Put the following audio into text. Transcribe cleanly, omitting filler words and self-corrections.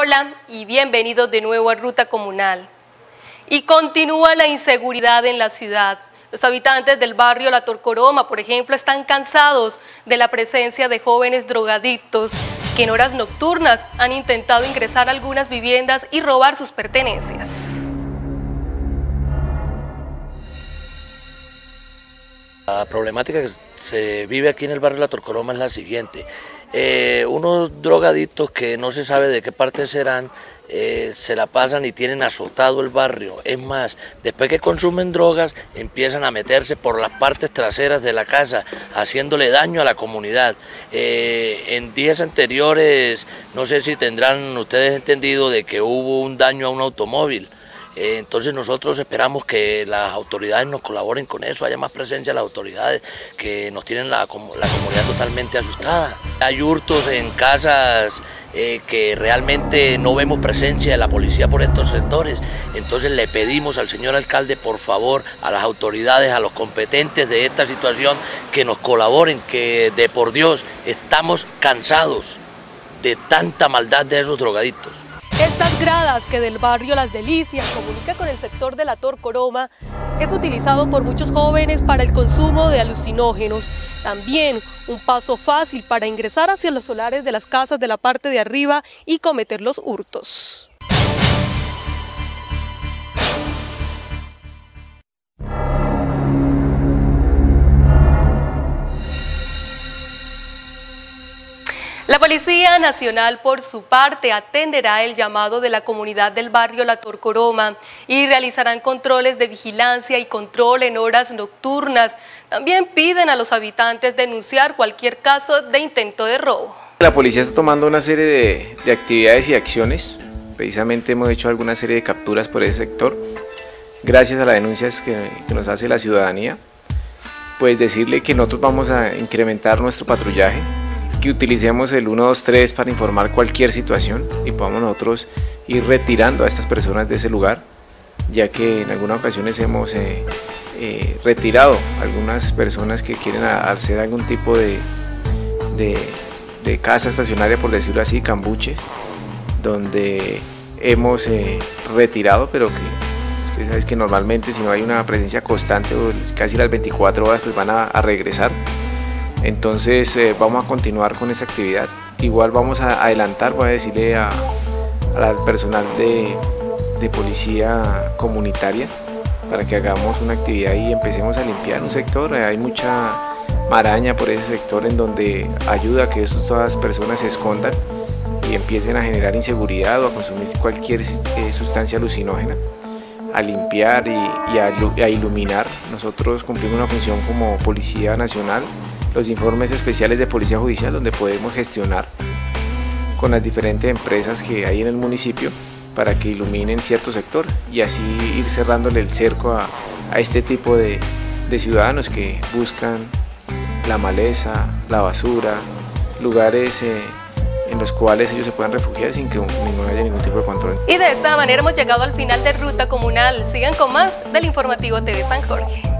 Hola y bienvenidos de nuevo a Ruta Comunal. Y continúa la inseguridad en la ciudad. Los habitantes del barrio La Torcoroma, por ejemplo, están cansados de la presencia de jóvenes drogadictos que en horas nocturnas han intentado ingresar a algunas viviendas y robar sus pertenencias. La problemática que se vive aquí en el barrio La Torcoroma es la siguiente. Unos drogadictos que no se sabe de qué parte serán, se la pasan y tienen azotado el barrio. Es más, después que consumen drogas, empiezan a meterse por las partes traseras de la casa, haciéndole daño a la comunidad. En días anteriores, no sé si tendrán ustedes entendido de que hubo un daño a un automóvil. Entonces nosotros esperamos que las autoridades nos colaboren con eso, haya más presencia de las autoridades que nos tienen la comunidad totalmente asustada. Hay hurtos en casas que realmente no vemos presencia de la policía por estos sectores. Entonces le pedimos al señor alcalde, por favor, a las autoridades, a los competentes de esta situación, que nos colaboren, que de por Dios estamos cansados de tanta maldad de esos drogadictos. Estas gradas que del barrio Las Delicias comunica con el sector de La Torcoroma es utilizado por muchos jóvenes para el consumo de alucinógenos. También un paso fácil para ingresar hacia los solares de las casas de la parte de arriba y cometer los hurtos. La Policía Nacional, por su parte, atenderá el llamado de la comunidad del barrio La Torcoroma y realizarán controles de vigilancia y control en horas nocturnas. También piden a los habitantes denunciar cualquier caso de intento de robo. La policía está tomando una serie de actividades y acciones. Precisamente hemos hecho alguna serie de capturas por ese sector. Gracias a las denuncias que nos hace la ciudadanía, pues decirle que nosotros vamos a incrementar nuestro patrullaje, que utilicemos el 123 para informar cualquier situación y podamos nosotros ir retirando a estas personas de ese lugar, ya que en algunas ocasiones hemos retirado a algunas personas que quieren hacer algún tipo de casa estacionaria, por decirlo así, cambuches, donde hemos retirado, pero que ustedes saben que normalmente si no hay una presencia constante, casi las 24 horas, pues van a regresar. Entonces vamos a continuar con esa actividad. Igual vamos a adelantar, voy a decirle al personal de policía comunitaria para que hagamos una actividad y empecemos a limpiar un sector. Hay mucha maraña por ese sector en donde ayuda a que todas las personas se escondan y empiecen a generar inseguridad o a consumir cualquier sustancia alucinógena. A limpiar y a iluminar. Nosotros cumplimos una función como Policía Nacional, los informes especiales de Policía Judicial, donde podemos gestionar con las diferentes empresas que hay en el municipio para que iluminen cierto sector y así ir cerrándole el cerco a este tipo de ciudadanos que buscan la maleza, la basura, lugares en los cuales ellos se puedan refugiar sin que haya ningún tipo de control. Y de esta manera hemos llegado al final de Ruta Comunal. Sigan con más del Informativo TV San Jorge.